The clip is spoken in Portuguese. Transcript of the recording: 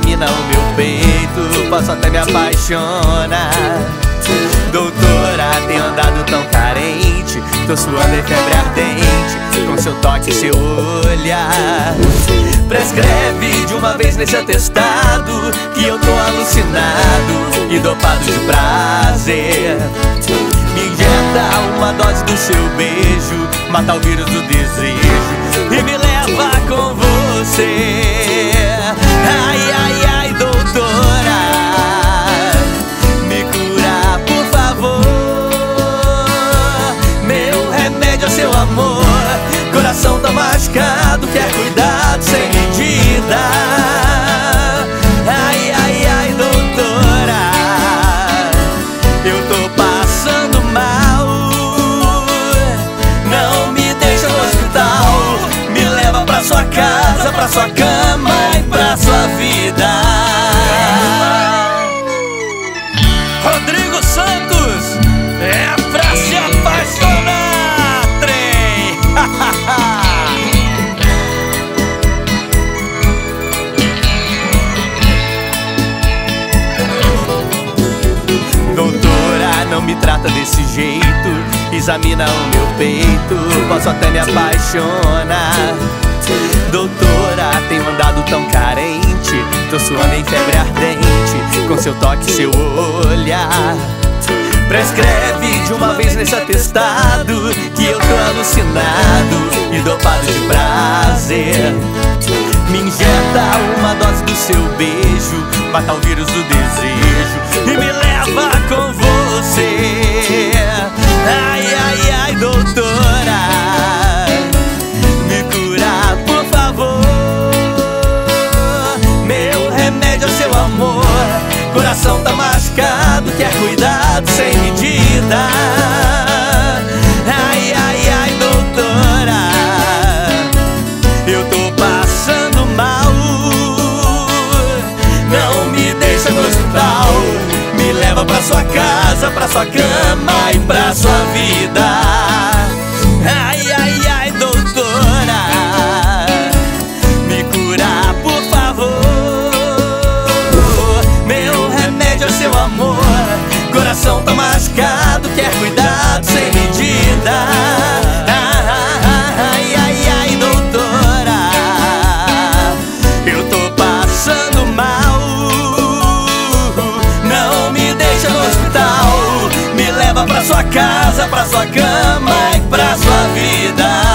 examina o meu peito, posso até me apaixonar. Doutora, tenho andado tão carente, tô suando em febre ardente, com seu toque e seu olhar. Prescreve de uma vez nesse atestado que eu tô alucinado e dopado de prazer. Me injeta uma dose do seu beijo, mata o vírus do desejo e me leva com você. Ai, ai, ai, doutora, me cura, por favor. Meu remédio é seu amor, coração tá machucado, quer cuidado sem medida. Ai, ai, ai, doutora, eu tô passando mal. Não me deixa no hospital, me leva pra sua casa, pra sua cama e pra sua vida. Rodrigo Santos, é pra se apaixonar, trem. Doutora, não me trata desse jeito, examina o meu peito, posso até me apaixonar. Doutora, tenho andado tão carente, tô suando em febre ardente, com seu toque e seu olhar. Prescreve de uma vez nesse atestado que eu tô alucinado e dopado de prazer. Me injeta uma dose do seu beijo, mata o vírus do desejo e me leva com você. Ai, ai, ai, doutora, me cura, por favor. Meu remédio é seu amor, coração tá machucado, quer cuidado sem medida. Ai, ai, ai, doutora, eu tô passando mal. Não me deixa no hospital, me leva pra sua casa, pra sua cama e pra sua vida. Ai, ai, ai, doutora, me cura, por favor. Meu remédio é seu amor, coração tá machucado, quer cuidado sem medida. Ai, ai, ai, doutora, eu tô passando mal. Não me deixa no hospital, me leva pra sua casa, pra sua cama e pra sua vida.